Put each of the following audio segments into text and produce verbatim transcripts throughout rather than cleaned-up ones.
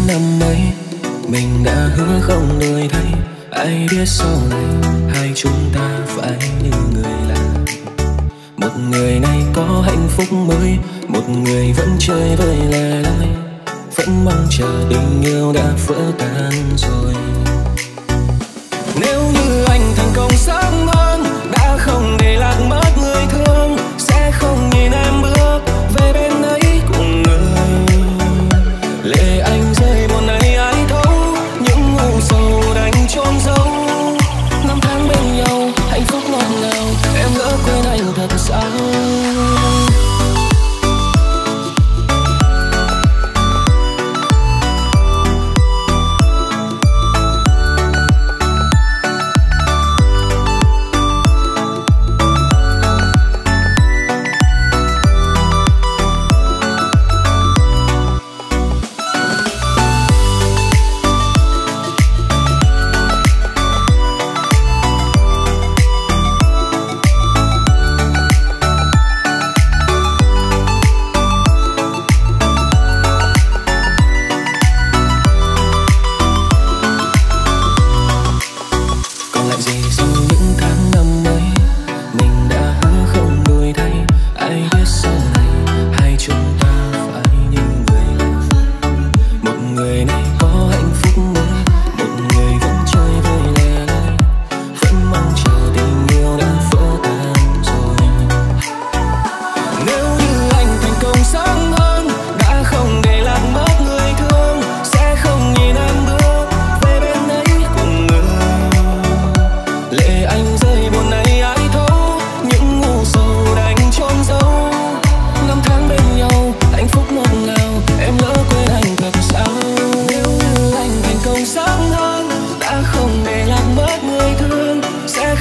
tháng năm ấy mình đã hứa không đổi thay. Ai biết sau này hai chúng ta phải như người lạ. Một người này có hạnh phúc mới, một người vẫn chơi với lẻ loi, vẫn mong chờ tình yêu đã vỡ tan rồi. Nếu như anh thành công sớm hơn, đã không để lạc mất người thương, sẽ không nhìn em bước về bên ấy cùng người. Lệ anh rơi một ngày ai thấu, những ngu sầu đành chôn giấu. Năm tháng bên nhau hạnh phúc ngọt ngào, em lỡ quên anh thật sao?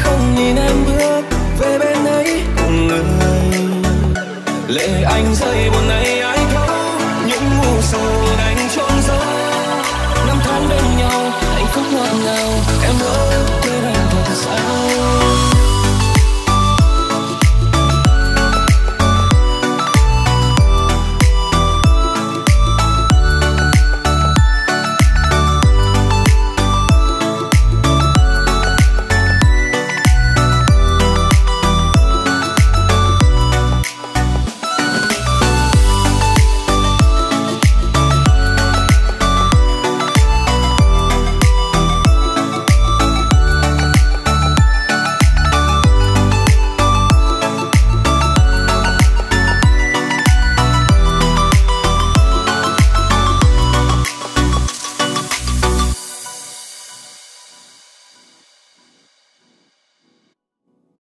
Lệ anh rơi